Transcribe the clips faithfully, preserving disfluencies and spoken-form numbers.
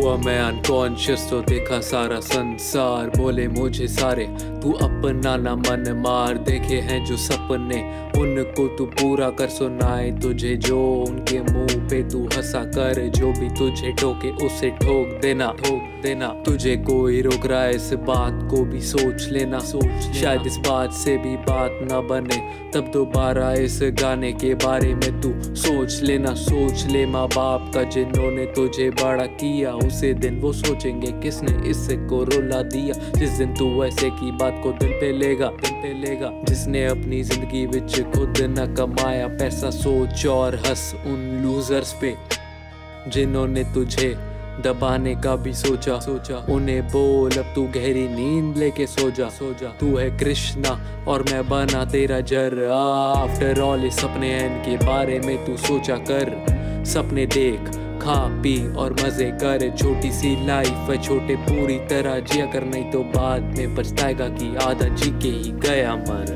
हुआ मैं अनकॉन्शियस तो देखा सारा संसार, बोले मुझे सारे तू अपना ना मन मार। देखे हैं जो सपने उनको तू पूरा कर, सुनाए तुझे जो उनके मुंह पे तू हंसा कर। जो भी तुझे ठोके उसे ठोक देना, ठोक देना। तुझे कोई रोक रहा है इस बात को भी सोच लेना, सोच शायद इस बात से भी बात ना बने, तब दोबारा इस गाने के बारे में तू सोच लेना। सोच ले माँ बाप का जिन्होंने तुझे बड़ा किया, उसे दिन वो सोचेंगे किसने इससे को रुला दिया। जिस दिन तू ऐसे की बात को दिल पे लेगा, दिल पे लेगा। जिसने अपनी जिंदगी विच खुद न कमाया पैसा, सोच और हंस उन लूजर्स पे जिन्होंने तुझे दबाने का भी सोचा सोचा उन्हें बोल अब तू गहरी नींद लेके सो जा, सो जा। तू है कृष्णा और मैं बना तेरा जर। आफ्टर ऑल इस सपने इनके बारे में तू सोचा कर। सपने देख, खा पी और मजे कर। छोटी सी लाइफ है छोटे पूरी तरह जिया कर, नहीं तो बाद में पछताएगा कि आधा जी के ही गया मर।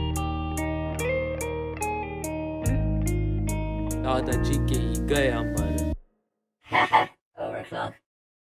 आधा जी के ही गया मर।